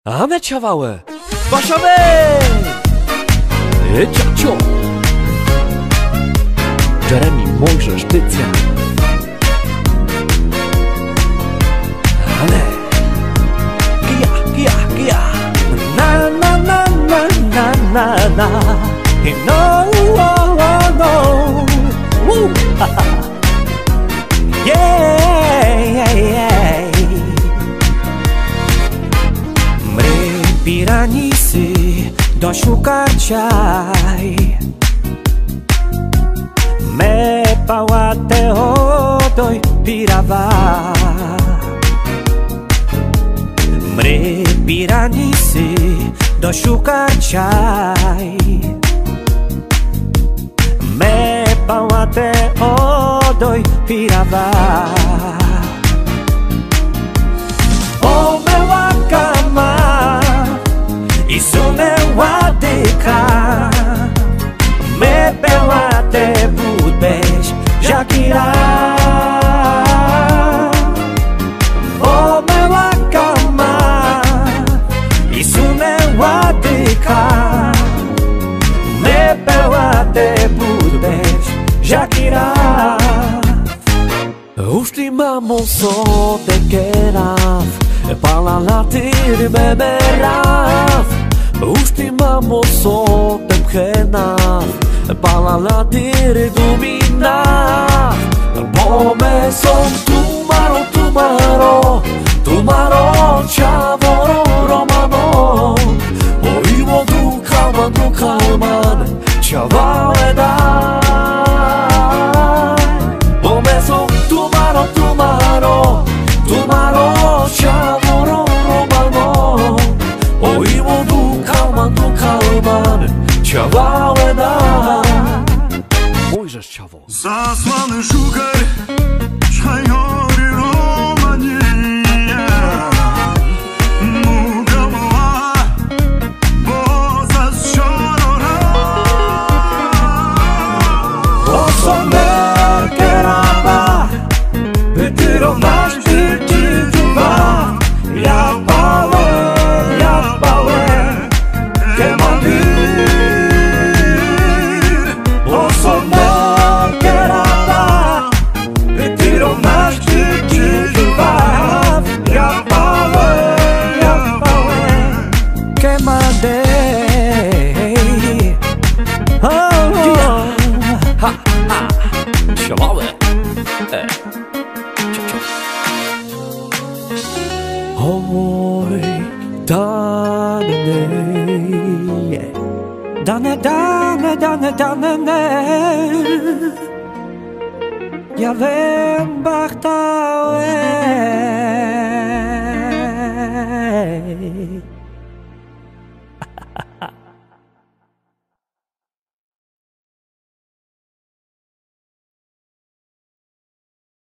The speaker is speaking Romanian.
Ane Ciavałe, Baszawe! Ciao! Jeremy Mojżesz, Tycja. Ale Gia Na na na na na na na. No, no. Woo. Yeah. Mre piranisi do shukarchai Me pawate odoi pirava Mre piranisi do shukarchai Me pawate odoi pirava O me wakama Isume wadeka Me pewate budbeş Jakira O me wakama Isume wadeka Me pewate budbeş Jakira Ushtimamo sot e keraf Pala latir me beraf Ushtimamo sot e kenaf Pala latir dominaf Bome som Tumaro Ciavoro romano Oimo du kalman Ciavale dai Bome som Tumaro Ciavoro romano Oimo du kalman Ciavale dai Mojżesz Ciawo Zasłany szukaj Szajhory romanie Mugała Bo zastrzelona Osomer keraba Bytyro masz dwa Ja pałę Kemandir Osomer keraba Bytyro masz dwa Ja pałę Kemandir Siamałe Oj, dane Ja wiem, bachtałem